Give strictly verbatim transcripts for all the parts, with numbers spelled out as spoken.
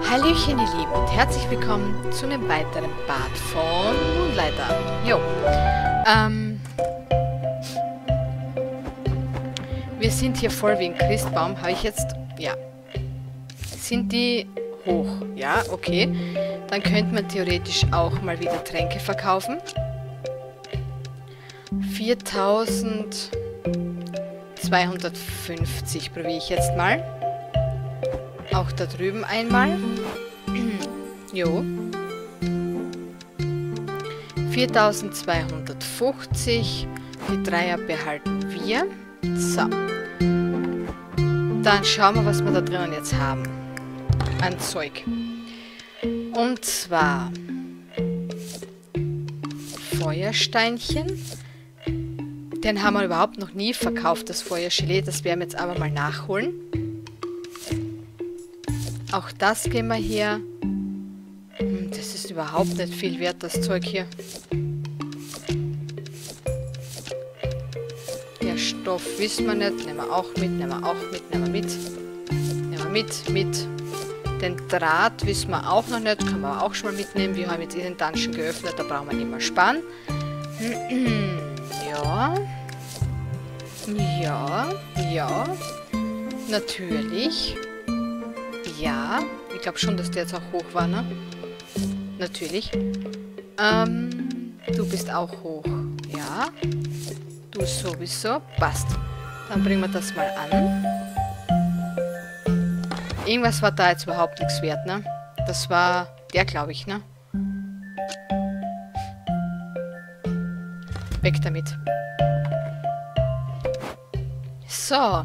Hallöchen ihr Lieben und herzlich willkommen zu einem weiteren Part von Moonlighter. Jo. Ähm. Wir sind hier voll wie ein Christbaum. Habe ich jetzt... Ja. Sind die hoch? Ja, okay. Dann könnte man theoretisch auch mal wieder Tränke verkaufen. viertausendzweihundertfünfzig probiere ich jetzt mal. Auch da drüben einmal. Jo. viertausendzweihundertfünfzig. Die Dreier behalten wir. So. Dann schauen wir, was wir da drinnen jetzt haben. An Zeug. Und zwar Feuersteinchen. Den haben wir überhaupt noch nie verkauft, das Feuergelee. Das werden wir jetzt aber mal nachholen. Auch das gehen wir hier. Das ist überhaupt nicht viel wert, das Zeug hier. Der Stoff wissen wir nicht. Nehmen wir auch mit, nehmen wir auch mit, nehmen wir mit. Nehmen wir mit, mit. Den Draht wissen wir auch noch nicht. Können wir auch schon mal mitnehmen. Wir haben jetzt eh den Dungeon geöffnet, da brauchen wir nicht mehr sparen. Ja. Ja. Ja. Natürlich. Ja. Ich glaube schon, dass der jetzt auch hoch war, ne? Natürlich. Ähm, du bist auch hoch. Ja. Du sowieso. Passt. Dann bringen wir das mal an. Irgendwas war da jetzt überhaupt nichts wert, ne? Das war der, glaube ich, ne? Weg damit. So.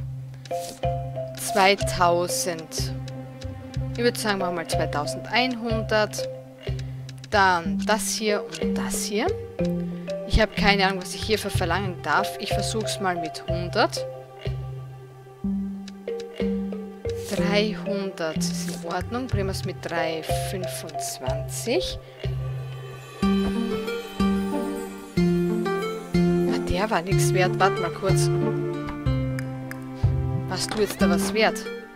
zweitausend. Ich würde sagen, machen wir mal zweitausendeinhundert. Dann das hier und das hier. Ich habe keine Ahnung, was ich hierfür verlangen darf. Ich versuche es mal mit hundert. dreihundert ist in Ordnung. Bringen wir es mit dreihundertfünfundzwanzig. Ah, der war nichts wert. Warte mal kurz. Warst du jetzt da was wert?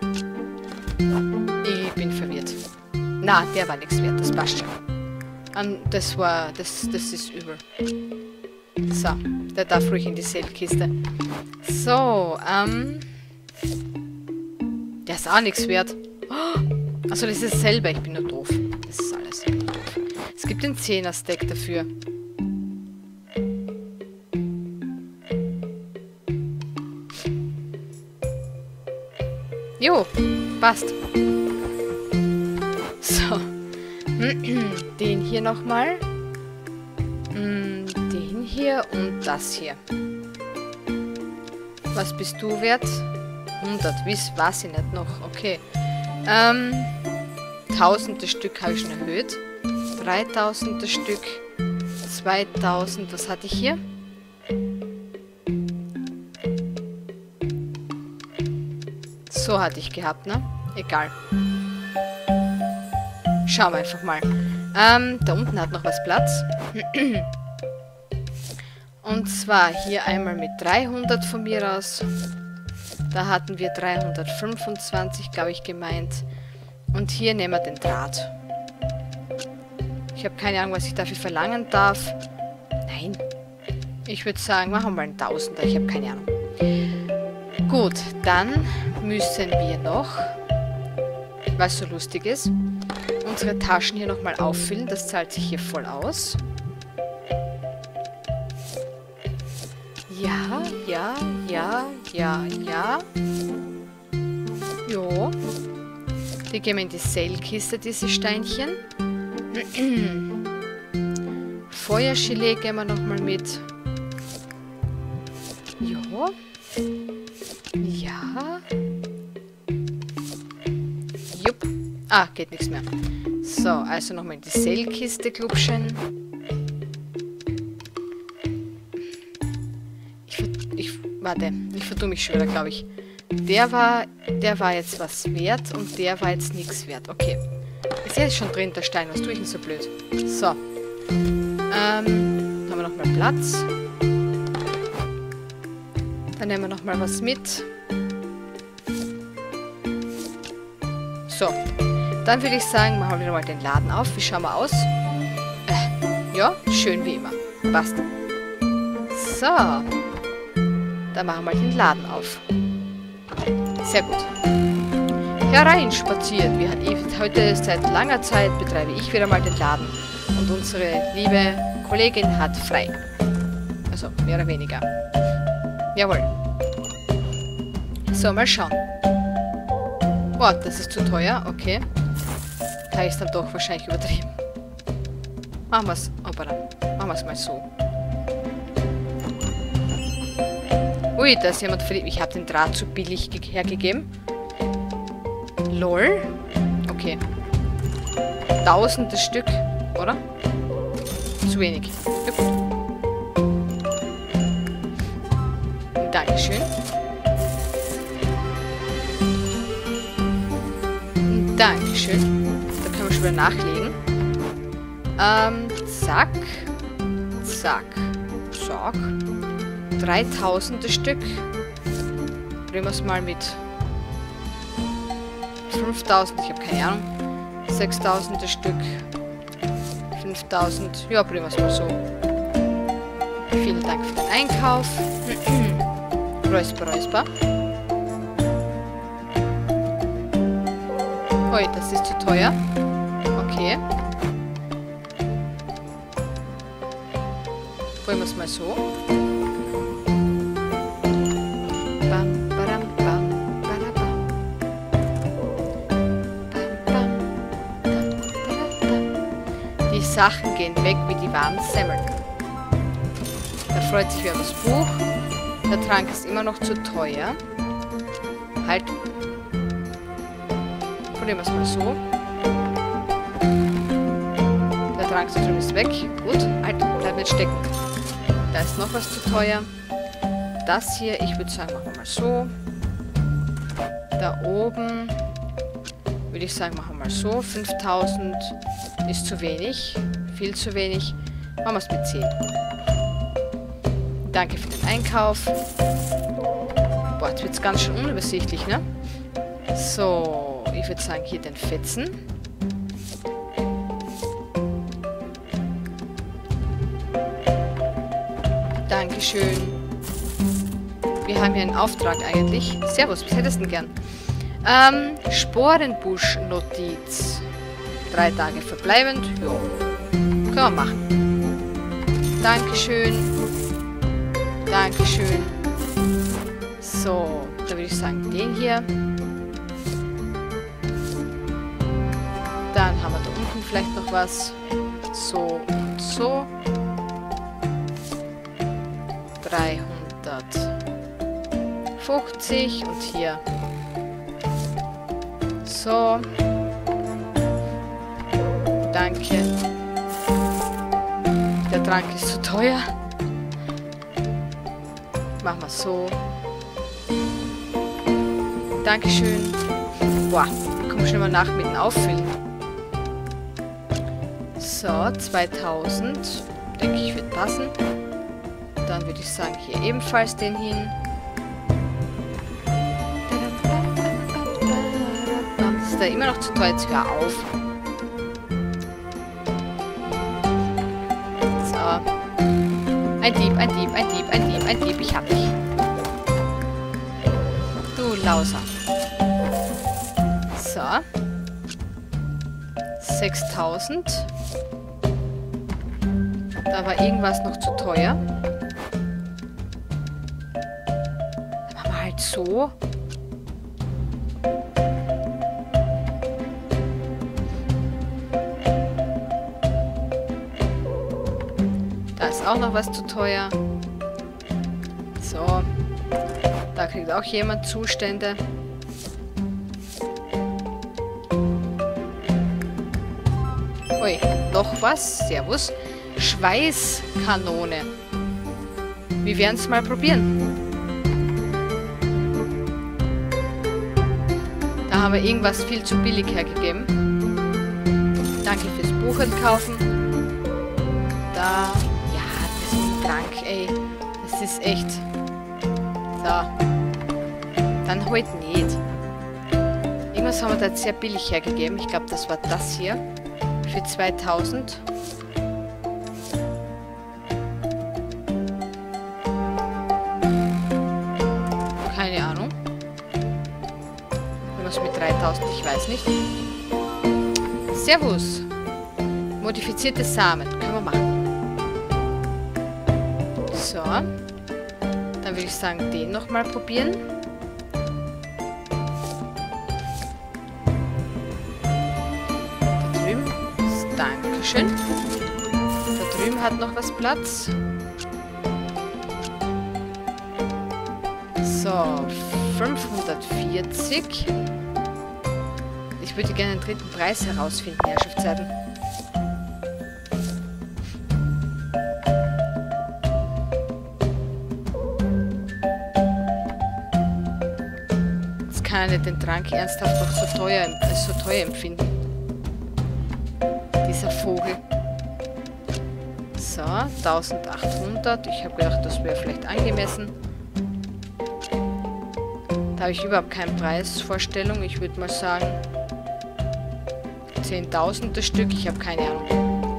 Ich bin verwirrt. Na, der war nichts wert. Das passt schon. Und das war... Das, das ist übel. So. Der darf ruhig in die Sellkiste. So, ähm... Der ist auch nichts wert. Oh, also das ist dasselbe. Ich bin nur doof. Das ist alles. Ich bin nur doof. Es gibt den Zehner-Stack dafür. Jo, passt. So. Den hier nochmal. Den hier und das hier. Was bist du wert? hundert, wiss, weiß ich nicht noch. Okay. Ähm, tausend das Stück habe ich schon erhöht. dreitausend das Stück. zweitausend, was hatte ich hier? So hatte ich gehabt, ne? Egal. Schauen wir einfach mal. Ähm, da unten hat noch was Platz. Und zwar hier einmal mit dreihundert von mir aus. Da hatten wir dreihundertfünfundzwanzig, glaube ich, gemeint. Und hier nehmen wir den Draht. Ich habe keine Ahnung, was ich dafür verlangen darf. Nein. Ich würde sagen, machen wir mal einen Tausender. Ich habe keine Ahnung. Gut, dann müssen wir noch, was so lustig ist, unsere Taschen hier nochmal auffüllen. Das zahlt sich hier voll aus. Ja, ja, ja, ja, ja. Jo. Die gehen wir in die Sellkiste, diese Steinchen. Feuergelee gehen wir nochmal mit. Jo. Ja. Jupp. Ah, geht nichts mehr. So, also nochmal in die Sellkiste klubschen. Warte, ich vertue mich schon wieder, glaube ich. Der war, der war jetzt was wert und der war jetzt nichts wert. Okay. Ist ja schon drin, der Stein. Was tue ich denn so blöd? So. Ähm, haben wir nochmal Platz. Dann nehmen wir nochmal was mit. So. Dann würde ich sagen, machen wir wieder mal den Laden auf. Wie schauen wir aus? Äh, ja, schön wie immer. Passt. So. Dann machen wir den Laden auf. Sehr gut. Herein spaziert. Wir, heute seit langer Zeit betreibe ich wieder mal den Laden. Und unsere liebe Kollegin hat frei. Also, mehr oder weniger. Jawohl. So, mal schauen. Boah, das ist zu teuer. Okay. Da ist dann doch wahrscheinlich übertrieben. Machen wir es. Machen wir es mal so. Ui, da ist jemand verliebt. Ich habe den Draht zu billig hergegeben. Lol. Okay. Tausendes Stück, oder? Zu wenig. Ja, gut. Dankeschön. Dankeschön. Da können wir schon wieder nachlegen. Ähm, zack. Zack. Zack. dreitausend Stück. Probieren wir es mal mit fünftausend. Ich habe keine Ahnung. sechstausend Stück. fünftausend. Ja, probieren wir es mal so. Vielen Dank für den Einkauf. Räusper, räusper. Ui, das ist zu teuer. Okay. Probieren wir es mal so. Bam, badam, bam, badabam. Bam, bam, dam, badabam. Die Sachen gehen weg wie die warmen Semmeln. Da freut sich wer über das Buch. Der Trank ist immer noch zu teuer. Halt. Probieren wir es mal so. Der Trank da drüben ist weg. Gut. Halt, bleib nicht stecken. Da ist noch was zu teuer. Das hier, ich würde sagen, machen wir mal so. Da oben würde ich sagen, machen wir mal so. fünftausend ist zu wenig. Viel zu wenig. Machen wir es mit zehn. Danke für den Einkauf. Boah, jetzt wird es ganz schön unübersichtlich, ne? So, ich würde sagen, hier den Fetzen. Dankeschön. Wir haben hier einen Auftrag eigentlich. Servus, was hättest du denn gern? Ähm, Sporenbusch-Notiz. Drei Tage verbleibend. Jo. Können wir machen. Dankeschön. Dankeschön. So, da würde ich sagen, den hier. Dann haben wir da unten vielleicht noch was. So und so. dreihundertfünfzig und hier. So. Danke. Der Trank ist zu teuer. Machen wir so. Dankeschön. Boah, ich komme schon mal nach mit dem Auffüllen. So, zweitausend. Denke ich, wird passen. Dann würde ich sagen, hier ebenfalls den hin. Das ist da immer noch zu teuer. Jetzt hör auf. So. Ein Dieb, ein Dieb, ein Dieb, ein Dieb, ein Dieb. Ich hab dich. Du Lauser. So. sechstausend. Da war irgendwas noch zu teuer. Dann machen wir halt so. Da ist auch noch was zu teuer. So. Da kriegt auch jemand Zustände. Ui, noch was. Servus. Schweißkanone. Wir werden es mal probieren. Da haben wir irgendwas viel zu billig hergegeben. Danke fürs Buch kaufen. Da. Ja, das ist ein Trank, ey. Das ist echt. So. Dann halt nicht. Irgendwas haben wir da jetzt sehr billig hergegeben. Ich glaube, das war das hier. Für zweitausend. Keine Ahnung. Was mit dreitausend, ich weiß nicht. Servus. Modifizierte Samen. Können wir machen. So. Dann würde ich sagen, den nochmal probieren. Da drüben. Dankeschön. Da drüben hat noch was Platz. So. fünfhundertvierzig. Ich würde gerne den dritten Preis herausfinden, Herrschaftszeiten. Jetzt kann er nicht den Trank ernsthaft noch so teuer, äh, so teuer empfinden. Dieser Vogel. So, eintausendachthundert. Ich habe gedacht, das wäre vielleicht angemessen. Da habe ich überhaupt keine Preisvorstellung. Ich würde mal sagen zehntausend das Stück. Ich habe keine Ahnung.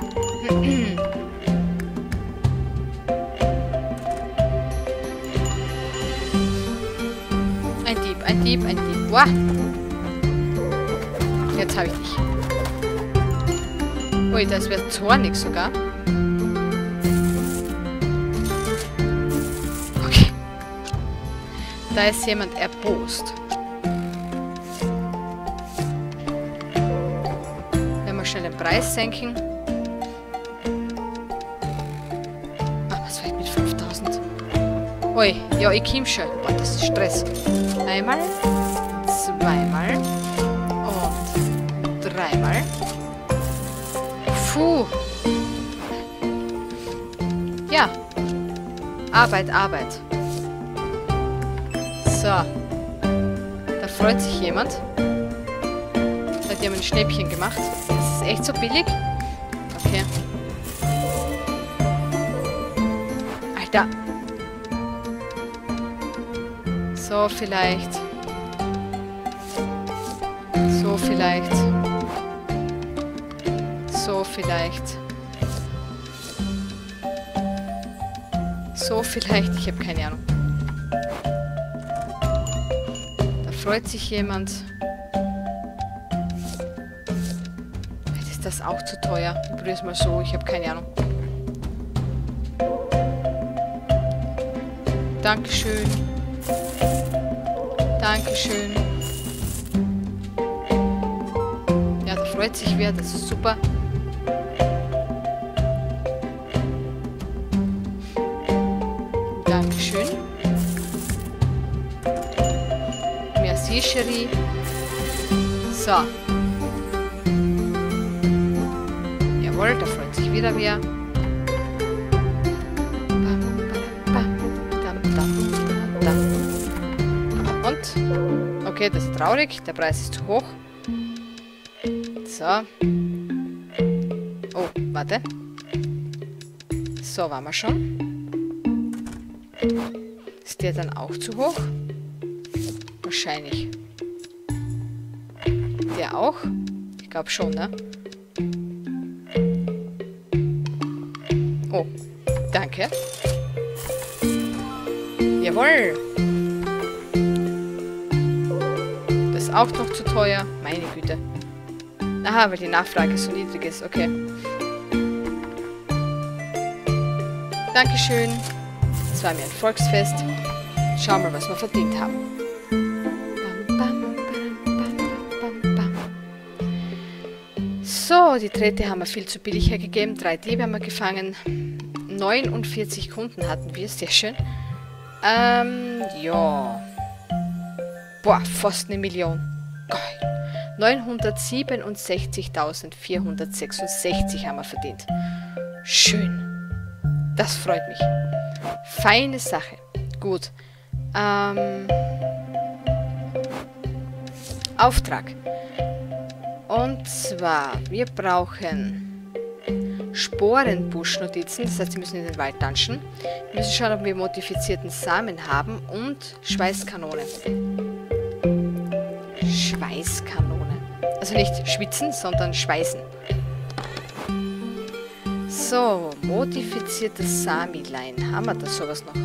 Ein Dieb, ein Dieb, ein Dieb. Wow. Jetzt habe ich dich. Ui, das wird zornig sogar. Okay. Da ist jemand erbost. Schnell den Preis senken. Ah, was war ich mit fünftausend? Ui, ja, ich komm schon. Boah, das ist Stress. Einmal, zweimal und dreimal. Puh. Ja. Arbeit, Arbeit. So. Da freut sich jemand. Die haben ein Schnäppchen gemacht. Das ist echt so billig. Okay. Alter. So vielleicht. So vielleicht. So vielleicht. So vielleicht. Ich habe keine Ahnung. Da freut sich jemand. Das ist auch zu teuer. Ich probiere es mal so. Ich habe keine Ahnung. Dankeschön. Dankeschön. Ja, da freut sich wer. Das ist super. Dankeschön. Merci, Chérie. So. Da freut sich wieder wer. Und? Okay, das ist traurig. Der Preis ist zu hoch. So. Oh, warte. So, waren wir schon. Ist der dann auch zu hoch? Wahrscheinlich. Der auch? Ich glaube schon, ne? Oh, danke. Jawohl. Das ist auch noch zu teuer. Meine Güte. Aha, weil die Nachfrage so niedrig ist. Okay. Dankeschön. Das war mir ein Volksfest. Schauen wir mal, was wir verdient haben. So, die Drähte haben wir viel zu billig hergegeben. Drei Diebe haben wir gefangen. neunundvierzig Kunden hatten wir. Sehr schön. Ähm, ja. Boah, fast eine Million. Geil. neunhundertsiebenundsechzigtausendvierhundertsechsundsechzig haben wir verdient. Schön. Das freut mich. Feine Sache. Gut. Ähm, Auftrag. Und zwar, wir brauchen Sporenbusch-Notizen, das heißt, sie müssen in den Wald tanschen. Wir müssen schauen, ob wir modifizierten Samen haben und Schweißkanone. Schweiß Schweißkanone. Also nicht schwitzen, sondern schweißen. So, modifiziertes Samilein. Haben wir da sowas noch?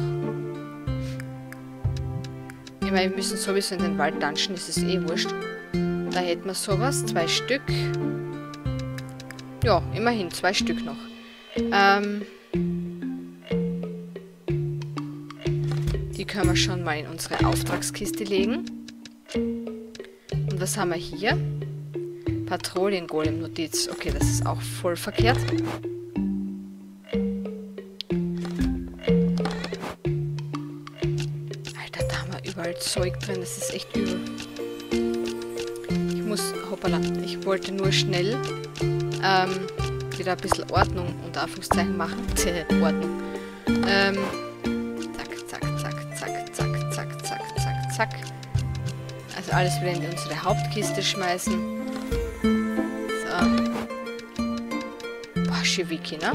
Ich meine, wir müssen sowieso in den Wald dungeon, das ist eh wurscht. Da hätten wir sowas, zwei Stück. Ja, immerhin, zwei Stück noch. Ähm, die können wir schon mal in unsere Auftragskiste legen. Und was haben wir hier? Patrouillengolem-Notiz. Okay, das ist auch voll verkehrt. Alter, da haben wir überall Zeug drin. Das ist echt übel. Ich muss... Hoppala. Ich wollte nur schnell ähm, wieder ein bisschen Ordnung unter Anführungszeichen machen. Ordnung. Ähm, zack, zack, zack, zack, zack, zack, zack, zack, zack. Also alles wieder in unsere Hauptkiste schmeißen. Boah, Schewiki, ne?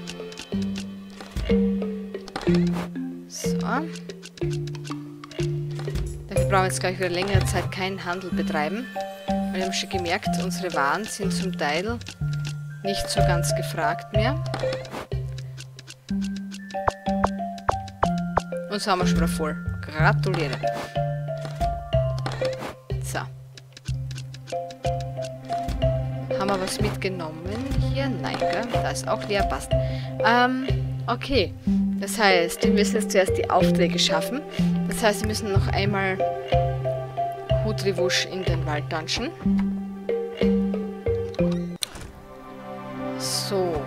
So. Dafür brauchen wir jetzt, glaube ich, wieder längere Zeit keinen Handel betreiben. Weil wir haben schon gemerkt, unsere Waren sind zum Teil nicht so ganz gefragt mehr. Und so haben wir schon wieder voll. Gratuliere. So. Haben wir was mitgenommen hier? Nein, gell? Da ist auch leer, passt. Ähm, okay. Das heißt, wir müssen jetzt zuerst die Aufträge schaffen. Das heißt, wir müssen noch einmal Hudriwusch in den Wald-Dungeon. So.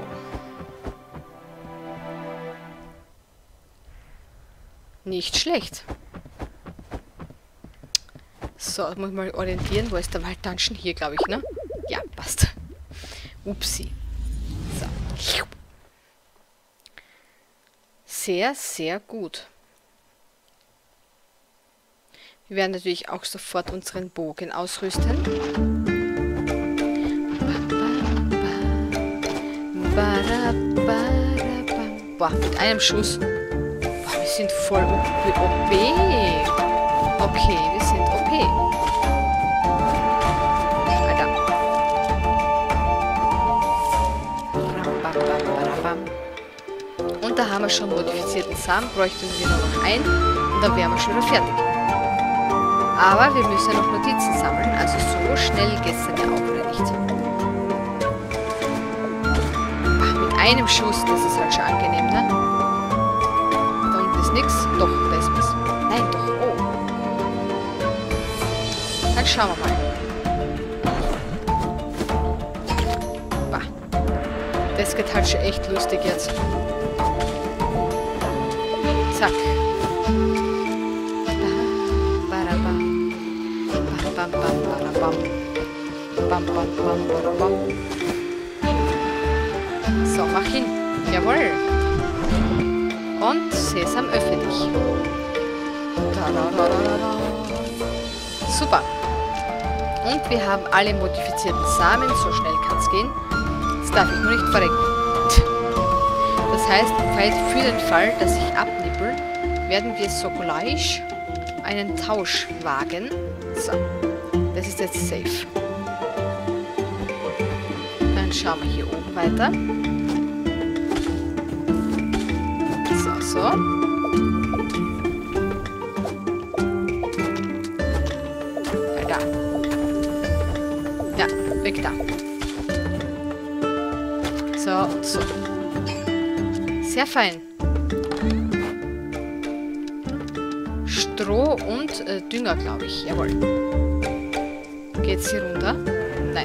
Nicht schlecht. So, jetzt muss ich mal orientieren. Wo ist der Wald-Dungeon? Hier, glaube ich, ne? Ja, passt. Upsi. So. Sehr, sehr gut. Wir werden natürlich auch sofort unseren Bogen ausrüsten. Boah, mit einem Schuss. Boah, wir sind voll O P. Okay, wir sind O P. Alter. Und da haben wir schon modifizierten Samen. Bräuchten wir nur noch einen. Und dann wären wir schon wieder fertig. Aber wir müssen ja noch Notizen sammeln. Also so schnell geht es dann ja auch wieder nicht. Ach, mit einem Schuss, das ist halt schon angenehm, ne? Da unten ist nichts. Doch, da ist was. Nein, doch. Oh. Dann schauen wir mal. Bah. Das geht halt schon echt lustig jetzt. Zack. Bam, bam, bam, bam, bam, bam, bam. So, mach hin. Jawohl. Und Sesam, öffne dich. Super. Und wir haben alle modifizierten Samen. So schnell kann es gehen. Jetzt darf ich nur nicht verrecken. Das heißt, für den Fall, dass ich abnippel, werden wir sogleich einen Tausch wagen. So. Das ist jetzt safe. Dann schauen wir hier oben weiter. So, so. Ja, da. Ja, weg da. So und so. Sehr fein. Stroh und äh, Dünger, glaube ich. Jawohl. Geht's hier runter? Nein.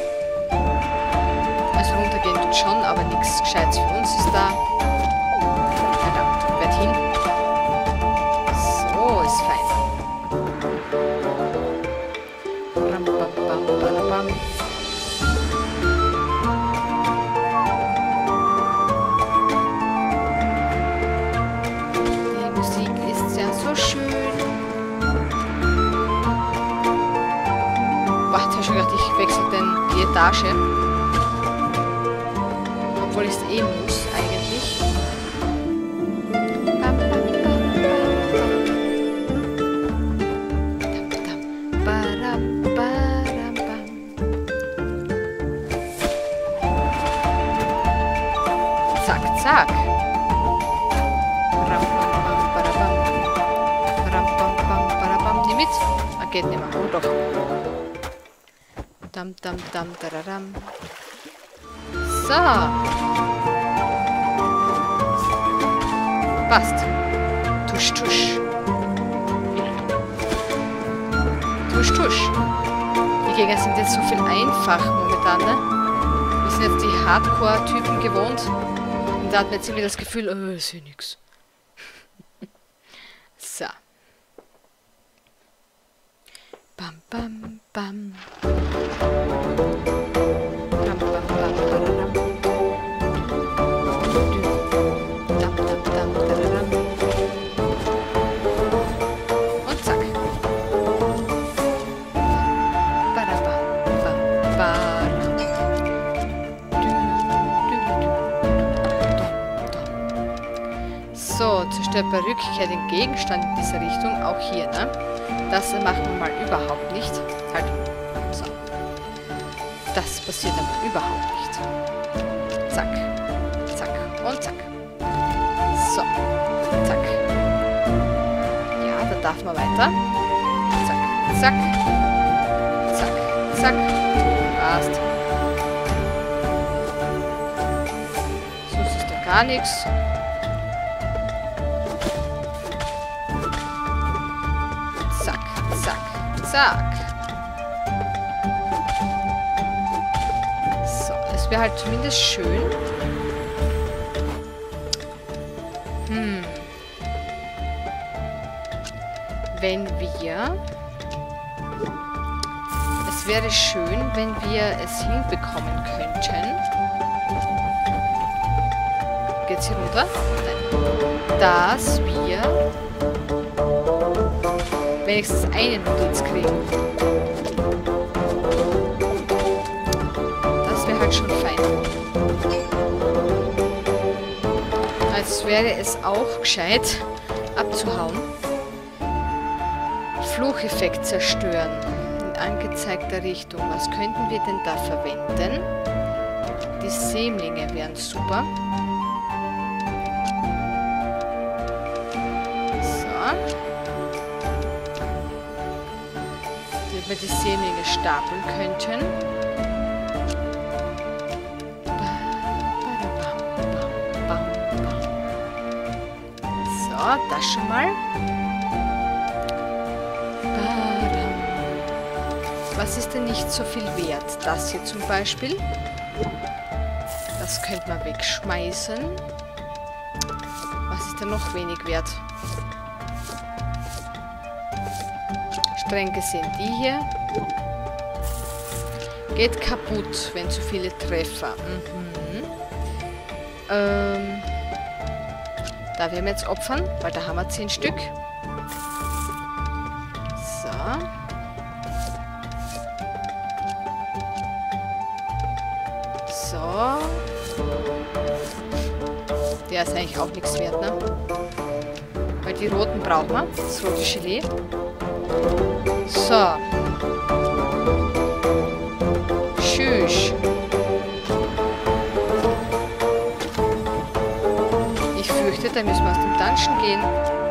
Also runtergehen tut schon, aber nichts Gescheites für uns ist da. Ja, da. Werd hin. So, ist fein. Bam, bam, bam, bam, bam. Die Musik ist ja so schön. Ich habe gedacht, ich wechsle denn die Etage. Obwohl ich es eh muss, eigentlich. Bam, bam, bam, bam. Zack. Ram, bam, bam, badabam. Ram, bam, bam, badabam. Die mit? Ah, geht nicht mehr. Oh, doch. Dam, dam, dam, dararam. So. Passt. Tusch, tusch. Tusch, tusch. Die Gegner sind jetzt so viel einfacher momentan, ne? Wir sind jetzt die Hardcore-Typen gewohnt. Und da hat man jetzt irgendwie das Gefühl, oh, ist ja nix. So. Bam, bam, bam. Bam, bam, bam, bam. Dam, dam, dam, dam. Und zack. Badabam, bam, badam. So, zerstört bei Rückkehr den Gegenstand in dieser Richtung, auch hier, ne? Das machen wir mal überhaupt nicht. Halt. So. Das passiert aber überhaupt nicht. Zack. Zack. Und zack. So. Zack. Ja, da darf man weiter. Zack. Zack. Zack. Zack. Passt. Sonst ist da gar nichts. Zack. So, es wäre halt zumindest schön. Hm. Wenn wir... Es wäre schön, wenn wir es hinbekommen könnten. Geht's hier runter? Nein. Dass wir... wenigstens eine Notiz kriegen. Das wäre halt schon fein. Als wäre es auch gescheit, abzuhauen. Flucheffekt zerstören. In angezeigter Richtung. Was könnten wir denn da verwenden? Die Sämlinge wären super. Wir die Sämlinge stapeln könnten. So, das schon mal. Was ist denn nicht so viel wert? Das hier zum Beispiel. Das könnte man wegschmeißen. Was ist denn noch wenig wert? Streng gesehen die hier. Geht kaputt, wenn zu viele Treffer. Mhm. Ähm, da werden wir jetzt opfern, weil da haben wir zehn Stück. So. So. Der ist eigentlich auch nichts wert, ne? Weil die roten brauchen wir. Das rote Gelee. So. Tschüss. Ich fürchte, da müssen wir aus dem Dungeon gehen.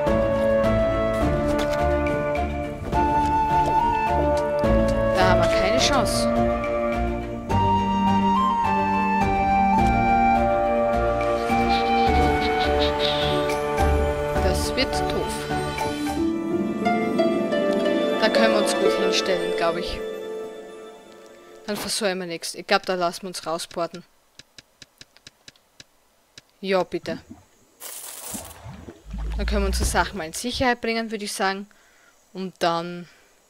Da haben wir keine Chance. Das wird doof. Da können wir uns gut hinstellen, glaube ich. Dann versäumen wir nichts. Ich glaube, da lassen wir uns rausporten. Ja, bitte. Dann können wir unsere Sachen mal in Sicherheit bringen, würde ich sagen. Und dann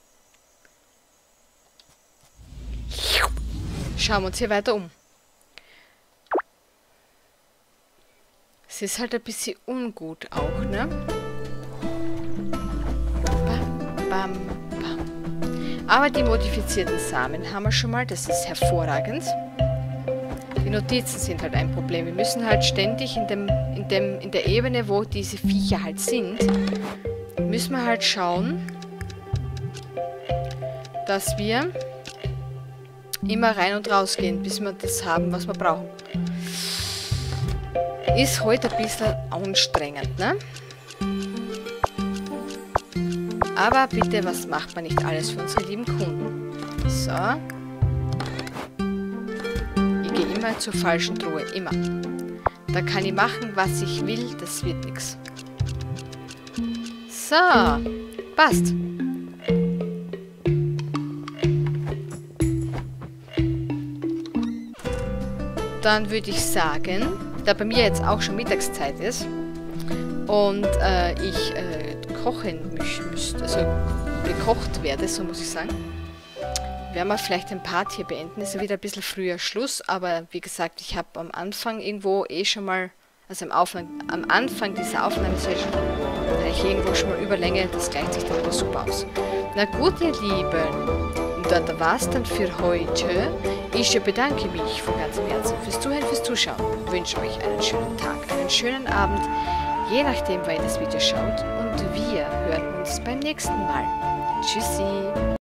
schauen wir uns hier weiter um. Es ist halt ein bisschen ungut auch, ne? Bam, bam, bam. Aber die modifizierten Samen haben wir schon mal, das ist hervorragend. Die Notizen sind halt ein Problem. Wir müssen halt ständig in, dem, in, dem, in der Ebene, wo diese Viecher halt sind, müssen wir halt schauen, dass wir immer rein und raus gehen, bis wir das haben, was wir brauchen. Ist heute ein bisschen anstrengend, ne? Aber bitte, was macht man nicht alles für unsere lieben Kunden? So. Ich gehe immer zur falschen Truhe, immer. Da kann ich machen, was ich will, das wird nichts. So, passt. Dann würde ich sagen, da bei mir jetzt auch schon Mittagszeit ist und äh, ich äh, kochen müsste, also gekocht werde, so muss ich sagen, werden wir vielleicht den Part hier beenden. Ist ja wieder ein bisschen früher Schluss, aber wie gesagt, ich habe am Anfang irgendwo eh schon mal, also am, Aufnahme, am Anfang dieser Aufnahmesession, habe ich irgendwo schon mal Überlänge, das gleicht sich dann wieder super aus. Na gut, ihr Lieben, und da war es dann für heute. Ich bedanke mich von ganzem Herzen fürs Zuhören, fürs Zuschauen. Ich wünsche euch einen schönen Tag, einen schönen Abend, je nachdem, wann ihr das Video schaut. Und wir hören uns beim nächsten Mal. Tschüssi!